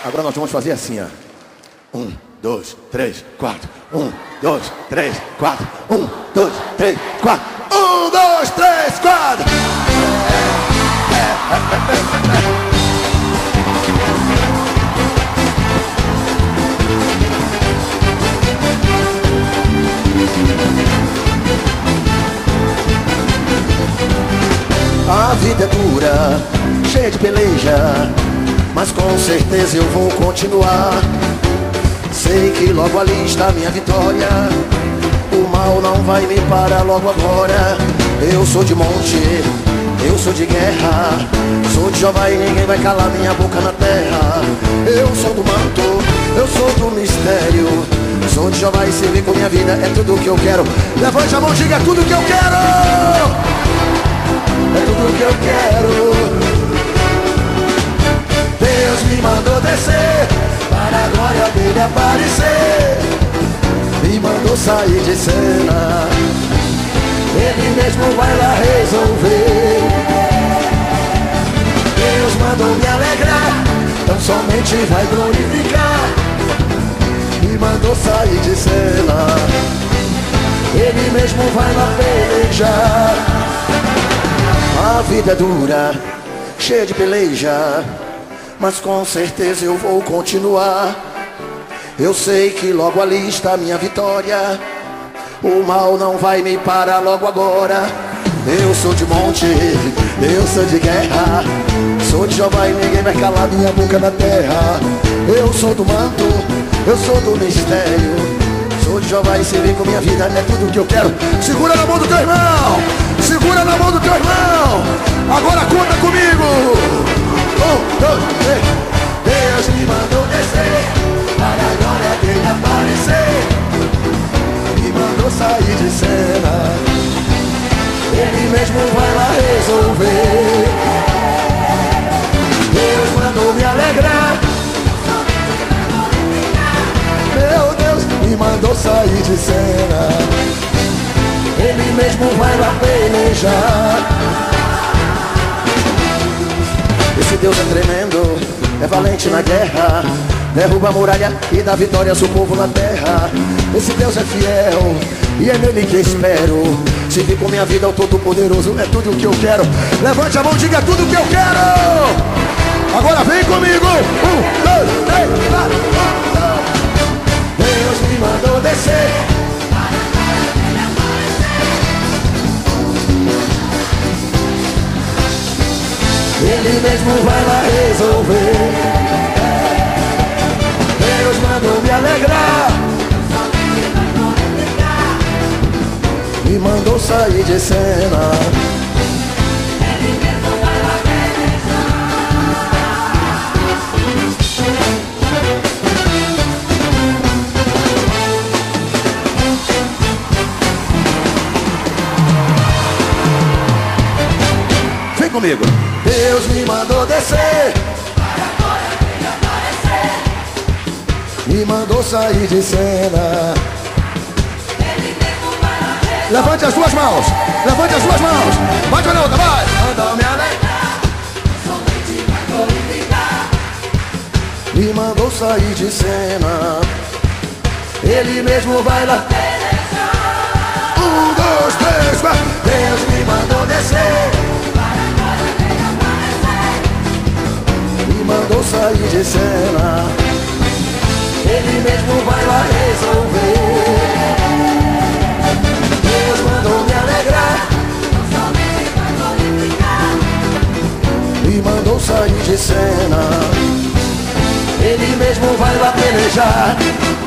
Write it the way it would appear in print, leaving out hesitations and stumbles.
Agora nós vamos fazer assim, ó. 1, 2, 3, 4. 1, 2, 3, 4. 1, 2, 3, 4. 1, 2, 3, 4. A vida é dura, cheia de peleja, mas com certeza eu vou continuar. Sei que logo ali está a minha vitória. O mal não vai me parar logo agora. Eu sou de monte, eu sou de guerra, sou de Jeová e ninguém vai calar minha boca na terra. Eu sou do manto, eu sou do mistério, sou de Jeová e servir com minha vida é tudo que eu quero. Levante a mão, diga, é tudo que eu quero. É tudo que eu quero. Deus me mandou descer para a glória dele aparecer. Me mandou sair de cena. Ele mesmo vai lá resolver. Deus mandou me alegrar, então somente vai glorificar. Me mandou sair de cena. Ele mesmo vai lá pelejar. A vida é dura, cheia de peleja, mas com certeza eu vou continuar. Eu sei que logo ali está a minha vitória. O mal não vai me parar logo agora. Eu sou de monte, eu sou de guerra, sou de Jeová e ninguém vai calar minha boca na terra. Eu sou do manto, eu sou do mistério, sou de Jeová e servir com minha vida é tudo que eu quero. Segura na mão do teu irmão, segura na mão do teu irmão. Agora conta comigo. 1, 2, 3. Deus me mandou descer para a glória dele aparecer. Me mandou sair de cena. Ele mesmo vai lá resolver. Deus mandou me alegrar. Meu Deus, me mandou sair de cena. Ele mesmo vai lá pelejar. Esse Deus é tremendo, é valente na guerra, derruba a muralha e dá vitória ao seu povo na terra. Esse Deus é fiel e é nele que espero. Servir com minha vida ao Todo-Poderoso é tudo o que eu quero. Levante a mão, diga tudo o que eu quero. Agora vem comigo. 1, 2, 3, 4. Deus me mandou descer. Ele mesmo vai lá resolver. Deus mandou me alegrar. Me mandou sair de cena. Ele mesmo vai lá Vem comigo. Deus me mandou descer para a glória dele aparecer. Me mandou sair de cena. Ele mesmo vai lá resolver. Levante as duas mãos, levante as duas mãos. Bate a outra, vai. Mandou me alegrar, somente vai glorificar. Me mandou sair de cena. Ele mesmo vai lá pelejar. 1, 2, 3, 4. Deus me mandou descer. Mandou sair de cena. Ele mesmo vai lá resolver. Deus mandou me alegrar, somente vai glorificar. Me mandou sair de cena. Ele mesmo vai lá pelejar.